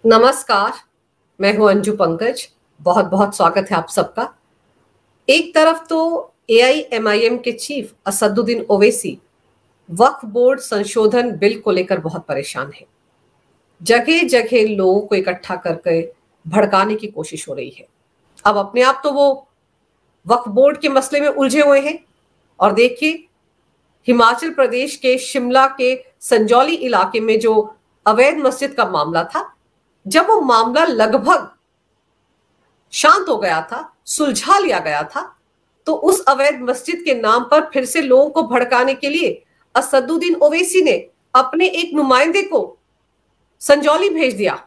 नमस्कार। मैं हूं अंजू पंकज। बहुत बहुत स्वागत है आप सबका। एक तरफ तो एआईएमआईएम के चीफ असदुद्दीन ओवैसी वक्फ बोर्ड संशोधन बिल को लेकर बहुत परेशान है। जगह जगह लोगों को इकट्ठा करके भड़काने की कोशिश हो रही है। अब अपने आप तो वो वक्फ बोर्ड के मसले में उलझे हुए हैं। और देखिए, हिमाचल प्रदेश के शिमला के संजौली इलाके में जो अवैध मस्जिद का मामला था, जब वो मामला लगभग शांत हो गया था, सुलझा लिया गया था, तो उस अवैध मस्जिद के नाम पर फिर से लोगों को भड़काने के लिए असदुद्दीन ओवैसी ने अपने एक नुमाइंदे को संजौली भेज दिया।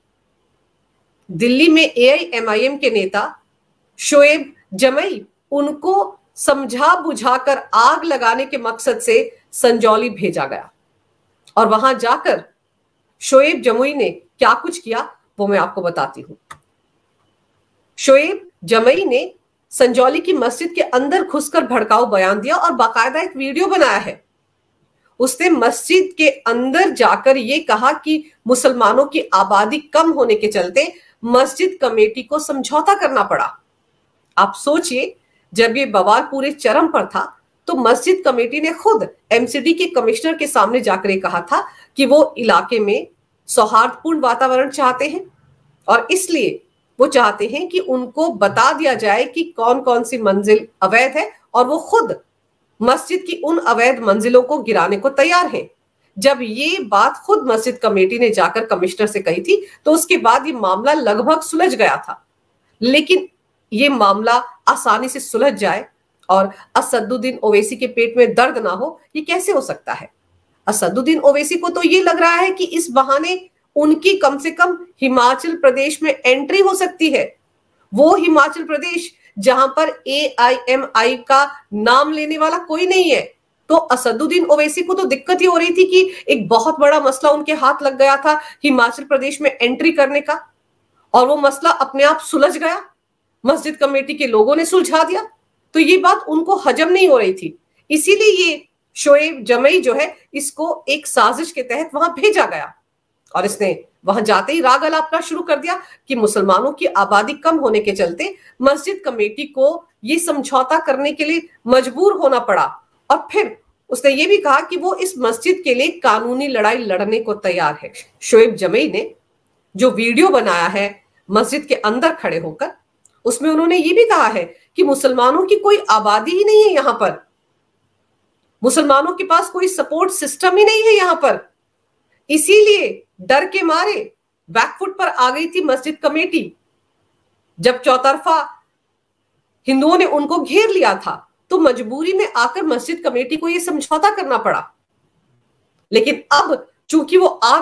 दिल्ली में एआईएमआईएम के नेता शोएब जमई उनको समझा बुझाकर आग लगाने के मकसद से संजौली भेजा गया। और वहां जाकर शोएब जमुई ने क्या कुछ किया वो मैं आपको बताती हूं। शोएब जमई ने संजौली की मस्जिद के अंदर घुसकर भड़काऊ बयान दिया और बाकायदा एक वीडियो बनाया है। उसने मस्जिद के अंदर जाकर यह कहा कि मुसलमानों की आबादी कम होने के चलते मस्जिद कमेटी को समझौता करना पड़ा। आप सोचिए, जब ये बवाल पूरे चरम पर था तो मस्जिद कमेटी ने खुद एमसीडी के कमिश्नर के सामने जाकर कहा था कि वो इलाके में सौहार्दपूर्ण वातावरण चाहते हैं और इसलिए वो चाहते हैं कि उनको बता दिया जाए कि कौन कौन सी मंजिल अवैध है और वो खुद मस्जिद की उन अवैध मंजिलों को गिराने को तैयार हैं। जब ये बात खुद मस्जिद कमेटी ने जाकर कमिश्नर से कही थी तो उसके बाद ये मामला लगभग सुलझ गया था। लेकिन ये मामला आसानी से सुलझ जाए और असदुद्दीन ओवैसी के पेट में दर्द ना हो, ये कैसे हो सकता है? असदुद्दीन ओवैसी को तो ये लग रहा है कि इस बहाने उनकी कम से कम हिमाचल प्रदेश में एंट्री हो सकती है। वो हिमाचल प्रदेश जहां पर एआईएमआई का नाम लेने वाला कोई नहीं है। तो असदुद्दीन ओवैसी को तो दिक्कत ही हो रही थी कि एक बहुत बड़ा मसला उनके हाथ लग गया था हिमाचल प्रदेश में एंट्री करने का, और वो मसला अपने आप सुलझ गया। मस्जिद कमेटी के लोगों ने सुलझा दिया। तो ये बात उनको हजम नहीं हो रही थी, इसीलिए ये शोएब जमई जो है इसको एक साजिश के तहत वहां भेजा गया और इसने वहां जाते ही राग अलापना शुरू कर दिया कि मुसलमानों की आबादी कम होने के चलते मस्जिद कमेटी को ये समझौता करने के लिए मजबूर होना पड़ा। और फिर उसने ये भी कहा कि वो इस मस्जिद के लिए कानूनी लड़ाई लड़ने को तैयार है। शोएब जमई ने जो वीडियो बनाया है मस्जिद के अंदर खड़े होकर, उसमें उन्होंने ये भी कहा है कि मुसलमानों की कोई आबादी ही नहीं है यहां पर, मुसलमानों के पास कोई सपोर्ट सिस्टम ही नहीं है यहां पर, इसीलिए डर के मारे बैकफुट पर आ गई थी मस्जिद कमेटी। जब चौतरफा हिंदुओं ने उनको घेर लिया था तो मजबूरी में आकर मस्जिद कमेटी को यह समझौता करना पड़ा। लेकिन अब चूंकि वो आ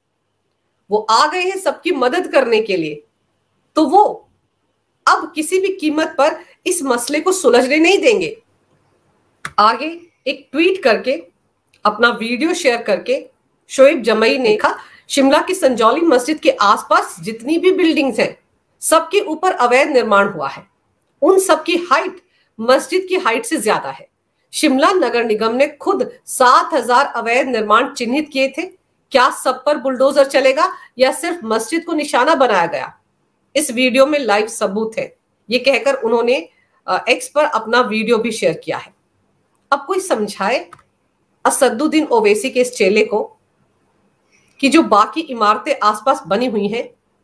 गए हैं सबकी मदद करने के लिए, तो वो अब किसी भी कीमत पर इस मसले को सुलझने नहीं देंगे। आगे एक ट्वीट करके, अपना वीडियो शेयर करके शोएब जमई ने कहा, शिमला की संजौली मस्जिद के आसपास जितनी भी बिल्डिंग्स हैं सबके ऊपर अवैध निर्माण हुआ है। उन सब की हाइट मस्जिद की हाइट से ज्यादा है। शिमला नगर निगम ने खुद 7,000 अवैध निर्माण चिन्हित किए थे। क्या सब पर बुलडोजर चलेगा या सिर्फ मस्जिद को निशाना बनाया गया? इस वीडियो में लाइव सबूत है, ये कहकर उन्होंने एक्स पर अपना वीडियो भी शेयर किया है। अब कोई समझाए असदुद्दीन ओवैसी के इस चेले को कि जो बाकी इमारतें आसपास बनी हुई हैं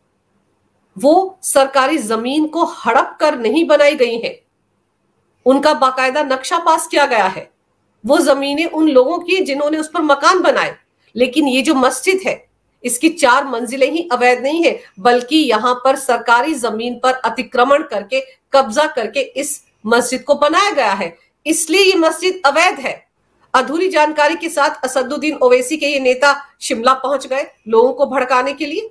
वो सरकारी जमीन को हड़प कर नहीं बनाई गई हैं, उनका बाकायदा नक्शा पास किया गया है। वो जमीनें उन लोगों की जिन्होंने उस पर मकान बनाए। लेकिन ये जो मस्जिद है इसकी 4 मंजिलें ही अवैध नहीं है, बल्कि यहां पर सरकारी जमीन पर अतिक्रमण करके, कब्जा करके इस मस्जिद को बनाया गया है, इसलिए ये मस्जिद अवैध है। अधूरी जानकारी के साथ असदुद्दीन ओवैसी के ये नेता शिमला पहुंच गए लोगों को भड़काने के लिए।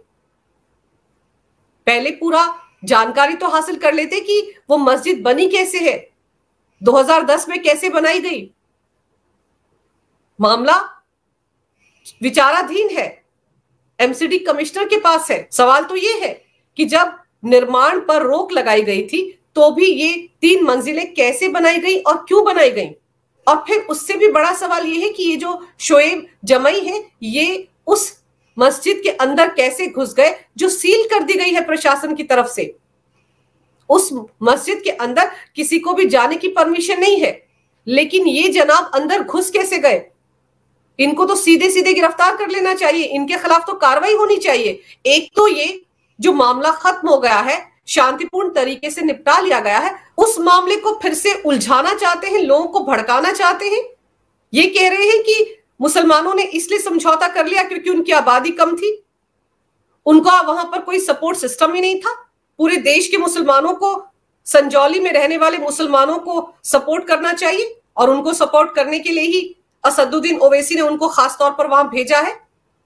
पहले पूरा जानकारी तो हासिल कर लेते कि वो मस्जिद बनी कैसे है, 2010 में कैसे बनाई गई। मामला विचाराधीन है, एमसीडी कमिश्नर के पास है। सवाल तो ये है कि जब निर्माण पर रोक लगाई गई थी तो भी ये 3 मंजिलें कैसे बनाई गई और क्यों बनाई गई? और फिर उससे भी बड़ा सवाल ये है कि ये जो शोएब जमई है ये उस मस्जिद के अंदर कैसे घुस गए, जो सील कर दी गई है प्रशासन की तरफ से। उस मस्जिद के अंदर किसी को भी जाने की परमिशन नहीं है, लेकिन ये जनाब अंदर घुस कैसे गए? इनको तो सीधे सीधे गिरफ्तार कर लेना चाहिए, इनके खिलाफ तो कार्रवाई होनी चाहिए। एक तो ये जो मामला खत्म हो गया है, शांतिपूर्ण तरीके से निपटा लिया गया है, उस मामले को फिर से उलझाना चाहते हैं, लोगों को भड़काना चाहते हैं। ये कह रहे हैं कि मुसलमानों ने इसलिए समझौता कर लिया क्योंकि उनकी आबादी कम थी, उनका वहां पर कोई सपोर्ट सिस्टम ही नहीं था। पूरे देश के मुसलमानों को, संजौली में रहने वाले मुसलमानों को सपोर्ट करना चाहिए, और उनको सपोर्ट करने के लिए ही असदुद्दीन ओवैसी ने उनको खास तौर पर वहां भेजा है।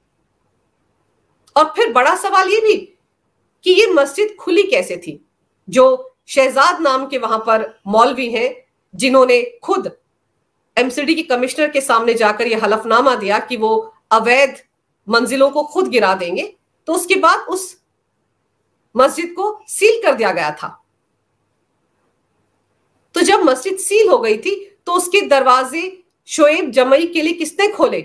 और फिर बड़ा सवाल ये भी कि ये मस्जिद खुली कैसे थी? जो शहजाद नाम के वहां पर मौलवी हैं, जिन्होंने खुद एमसीडी की कमिश्नर के सामने जाकर यह हलफनामा दिया कि वो अवैध मंजिलों को खुद गिरा देंगे, तो उसके बाद उस मस्जिद को सील कर दिया गया था। तो जब मस्जिद सील हो गई थी तो उसके दरवाजे शोएब जमई के लिए किसने खोले?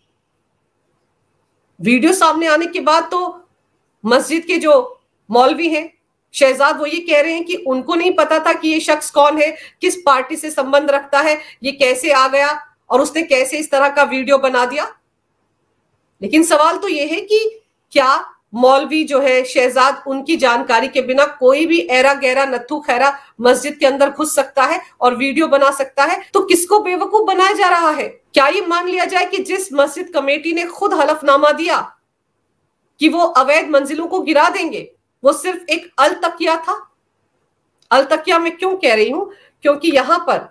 वीडियो सामने आने के बाद तो मस्जिद के जो मौलवी हैं, शहजाद, वो ये कह रहे हैं कि उनको नहीं पता था कि ये शख्स कौन है, किस पार्टी से संबंध रखता है, ये कैसे आ गया और उसने कैसे इस तरह का वीडियो बना दिया। लेकिन सवाल तो ये है कि क्या मौलवी जो है शहजाद, उनकी जानकारी के बिना कोई भी ऐरा गहरा नत्थू खैरा मस्जिद के अंदर घुस सकता है और वीडियो बना सकता है? तो किसको बेवकूफ बनाया जा रहा है? क्या ये मान लिया जाए कि जिस मस्जिद कमेटी ने खुद हलफनामा दिया कि वो अवैध मंजिलों को गिरा देंगे, वो सिर्फ एक अल तकिया था? अल तकिया मैं क्यों कह रही हूं? क्योंकि यहां पर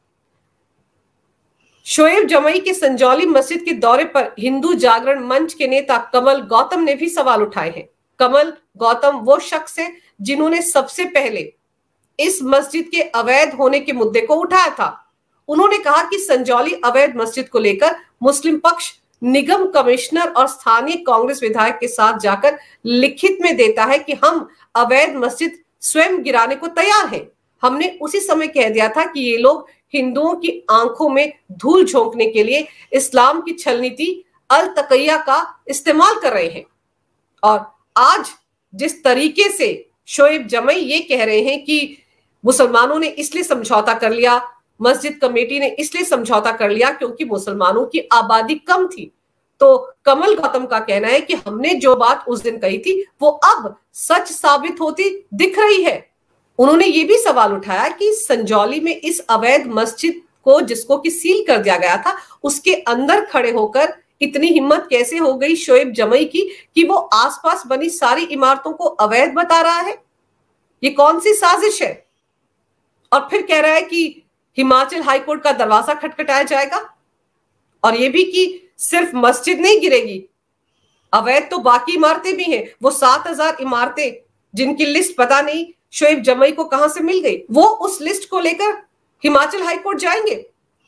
शोएब जमई के संजौली मस्जिद के दौरे पर हिंदू जागरण मंच के नेता कमल गौतम ने भी सवाल उठाए हैं। कमल गौतम वो शख्स हैं जिन्होंने सबसे पहले इस मस्जिद के अवैध होने के मुद्दे को उठाया था। उन्होंने कहा कि संजौली अवैध मस्जिद को लेकर मुस्लिम पक्ष निगम कमिश्नर और स्थानीय कांग्रेस विधायक के साथ जाकर लिखित में देता है कि हम अवैध मस्जिद स्वयं गिराने को तैयार हैं। हमने उसी समय कह दिया था कि ये लोग हिंदुओं की आंखों में धूल झोंकने के लिए इस्लाम की छल नीति अल तकैया का इस्तेमाल कर रहे हैं। और आज जिस तरीके से शोएब जमई ये कह रहे हैं कि मुसलमानों ने इसलिए समझौता कर लिया, मस्जिद कमेटी ने इसलिए समझौता कर लिया क्योंकि मुसलमानों की आबादी कम थी, तो कमल गौतम का कहना है कि हमने जो बात उस दिन कही थी वो अब सच साबित होती दिख रही है। उन्होंने ये भी सवाल उठाया कि संजौली में इस अवैध मस्जिद को, जिसको कि सील कर दिया गया था, उसके अंदर खड़े होकर इतनी हिम्मत कैसे हो गई शोएब जमई की कि वो आसपास बनी सारी इमारतों को अवैध बता रहा है? ये कौन सी साजिश है? और फिर कह रहा है कि हिमाचल हाईकोर्ट का दरवाजा खटखटाया जाएगा, और ये भी कि सिर्फ मस्जिद नहीं गिरेगी, अवैध तो बाकी इमारतें भी हैं। वो 7,000 इमारतें जिनकी लिस्ट पता नहीं शोएब जमई को कहां से मिल गई, वो उस लिस्ट को लेकर हिमाचल हाईकोर्ट जाएंगे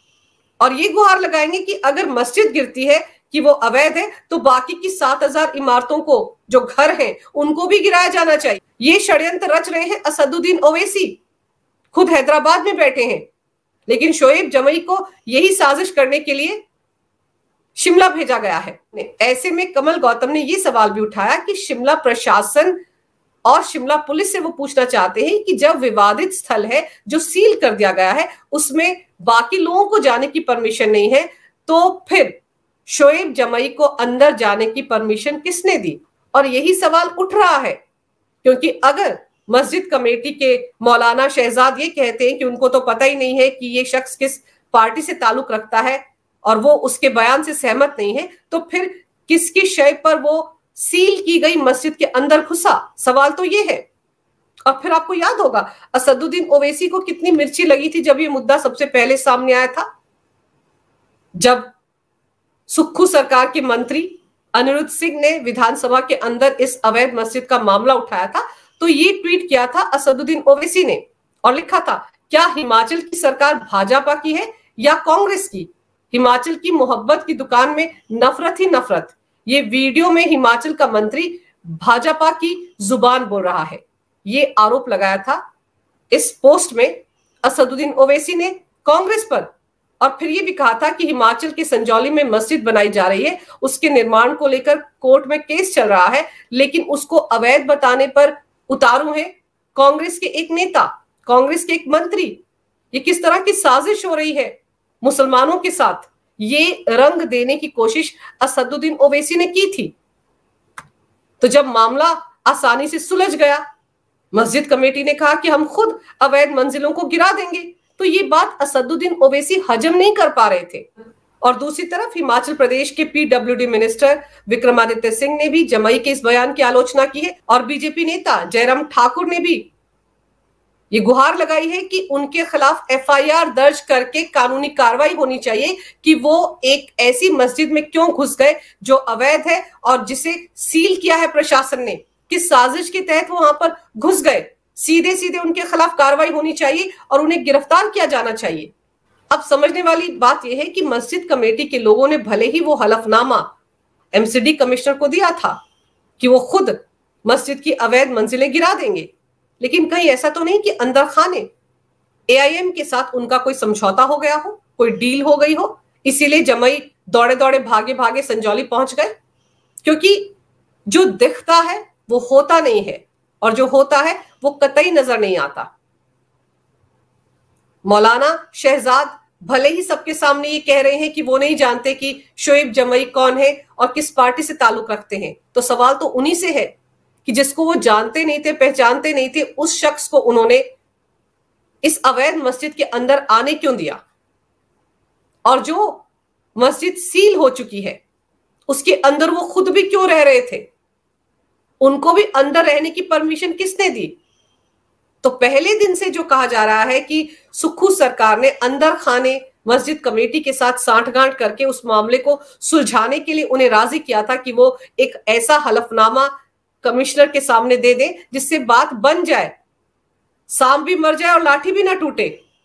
और ये गुहार लगाएंगे कि अगर मस्जिद गिरती है कि वो अवैध है, तो बाकी की 7,000 इमारतों को, जो घर हैं, उनको भी गिराया जाना चाहिए। ये षड्यंत्र रच रहे हैं असदुद्दीन ओवैसी, खुद हैदराबाद में बैठे हैं, लेकिन शोएब जमई को यही साजिश करने के लिए शिमला भेजा गया है। ऐसे में कमल गौतम ने यह सवाल भी उठाया कि शिमला प्रशासन और शिमला पुलिस से वो पूछना चाहते हैं कि जब विवादित स्थल है जो सील कर दिया गया है, उसमें बाकी लोगों को जाने की परमिशन नहीं है, तो फिर शोएब जमई को अंदर जाने की परमिशन किसने दी? और यही सवाल उठ रहा है, क्योंकि अगर मस्जिद कमेटी के मौलाना शहजाद ये कहते हैं कि उनको तो पता ही नहीं है कि ये शख्स किस पार्टी से ताल्लुक रखता है और वो उसके बयान से सहमत नहीं है, तो फिर किसकी शय पर वो सील की गई मस्जिद के अंदर घुसा? सवाल तो ये है। और फिर आपको याद होगा असदुद्दीन ओवैसी को कितनी मिर्ची लगी थी जब ये मुद्दा सबसे पहले सामने आया था, जब सुक्खू सरकार के मंत्री अनिरुद्ध सिंह ने विधानसभा के अंदर इस अवैध मस्जिद का मामला उठाया था। तो ये ट्वीट किया था असदुद्दीन ओवैसी ने और लिखा था, क्या हिमाचल की सरकार भाजपा की है या कांग्रेस की? हिमाचल की मोहब्बत की दुकान में नफरत ही नफरत। ये वीडियो में हिमाचल का मंत्री भाजपा की जुबान बोल रहा है, ये आरोप लगाया था इस पोस्ट में असदुद्दीन ओवैसी ने कांग्रेस पर। और फिर ये भी कहा था कि हिमाचल के संजौली में मस्जिद बनाई जा रही है, उसके निर्माण को लेकर कोर्ट में केस चल रहा है, लेकिन उसको अवैध बताने पर उतारू है कांग्रेस के एक नेता, कांग्रेस के एक मंत्री। ये किस तरह की साजिश हो रही है मुसलमानों के साथ, ये रंग देने की कोशिश असदुद्दीन ओवैसी ने की थी। तो जब मामला आसानी से सुलझ गया, मस्जिद कमेटी ने कहा कि हम खुद अवैध मंजिलों को गिरा देंगे, तो ये बात असदुद्दीन ओवैसी हजम नहीं कर पा रहे थे। और दूसरी तरफ हिमाचल प्रदेश के पीडब्ल्यूडी मिनिस्टर विक्रमादित्य सिंह ने भी जमई के इस बयान की आलोचना की है और बीजेपी नेता जयराम ठाकुर ने भी ये गुहार लगाई है कि उनके खिलाफ एफआईआर दर्ज करके कानूनी कार्रवाई होनी चाहिए कि वो एक ऐसी मस्जिद में क्यों घुस गए जो अवैध है और जिसे सील किया है प्रशासन ने, किस साजिश के तहत वो वहां पर घुस गए। सीधे सीधे उनके खिलाफ कार्रवाई होनी चाहिए और उन्हें गिरफ्तार किया जाना चाहिए। अब समझने वाली बात यह है कि मस्जिद कमेटी के लोगों ने भले ही वो हलफनामा एमसीडी कमिश्नर को दिया था कि वो खुद मस्जिद की अवैध मंजिलें गिरा देंगे, लेकिन कहीं ऐसा तो नहीं कि अंदर खाने एआईएम के साथ उनका कोई समझौता हो गया हो, कोई डील हो गई हो, इसीलिए जमई दौड़े दौड़े भागे भागे संजौली पहुंच गए। क्योंकि जो दिखता है वो होता नहीं है और जो होता है वो कतई नजर नहीं आता। मौलाना शहजाद भले ही सबके सामने ये कह रहे हैं कि वो नहीं जानते कि शोएब जमई कौन है और किस पार्टी से ताल्लुक रखते हैं, तो सवाल तो उन्हीं से है कि जिसको वो जानते नहीं थे, पहचानते नहीं थे, उस शख्स को उन्होंने इस अवैध मस्जिद के अंदर आने क्यों दिया। और जो मस्जिद सील हो चुकी है उसके अंदर वो खुद भी क्यों रह रहे थे, उनको भी अंदर रहने की परमिशन किसने दी। तो पहले दिन से जो कहा जा रहा है कि सुक्खू सरकार ने अंदर खाने मस्जिद कमेटी के साथ सांठगांठ करके उस मामले को सुलझाने के लिए उन्हें राजी किया था कि वो एक ऐसा हलफनामा कमिश्नर के सामने दे दे जिससे बात बन जाए, सांप भी मर जाए और लाठी भी ना टूटे।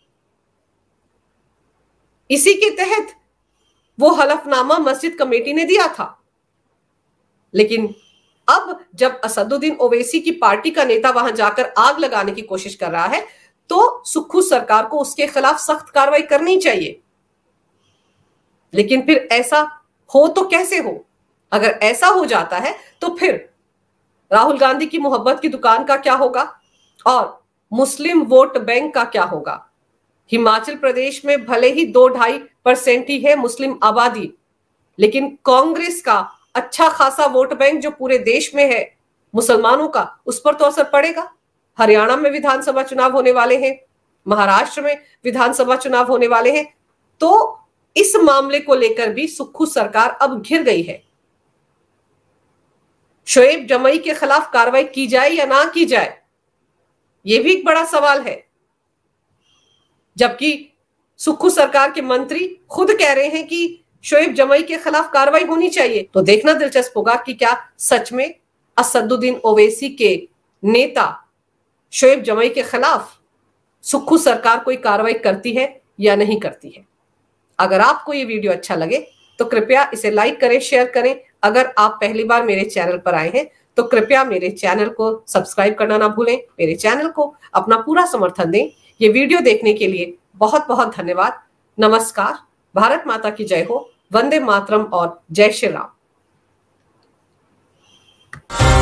इसी के तहत वो हलफनामा मस्जिद कमेटी ने दिया था। लेकिन अब जब असदुद्दीन ओवैसी की पार्टी का नेता वहां जाकर आग लगाने की कोशिश कर रहा है, तो सुक्खू सरकार को उसके खिलाफ सख्त कार्रवाई करनी चाहिए। लेकिन फिर ऐसा हो तो कैसे हो? अगर ऐसा हो जाता है तो फिर राहुल गांधी की मोहब्बत की दुकान का क्या होगा और मुस्लिम वोट बैंक का क्या होगा? हिमाचल प्रदेश में भले ही 2-2.5% ही है मुस्लिम आबादी, लेकिन कांग्रेस का अच्छा खासा वोट बैंक जो पूरे देश में है मुसलमानों का, उस पर तो असर पड़ेगा। हरियाणा में विधानसभा चुनाव होने वाले हैं, महाराष्ट्र में विधानसभा चुनाव होने वाले हैं, तो इस मामले को लेकर भी सुक्खू सरकार अब घिर गई है। शोएब जमई के खिलाफ कार्रवाई की जाए या ना की जाए, यह भी एक बड़ा सवाल है, जबकि सुक्खू सरकार के मंत्री खुद कह रहे हैं कि शोएब जमई के खिलाफ कार्रवाई होनी चाहिए। तो देखना दिलचस्प होगा कि क्या सच में असदुद्दीन ओवैसी के नेता शोएब जमई के खिलाफ सुक्खू सरकार कोई कार्रवाई करती है या नहीं करती है। अगर आपको ये वीडियो अच्छा लगे तो कृपया इसे लाइक करें, शेयर करें। अगर आप पहली बार मेरे चैनल पर आए हैं तो कृपया मेरे चैनल को सब्सक्राइब करना ना भूलें, मेरे चैनल को अपना पूरा समर्थन दें। ये वीडियो देखने के लिए बहुत बहुत धन्यवाद। नमस्कार, भारत माता की जय हो, वंदे मातरम और जय श्री राम।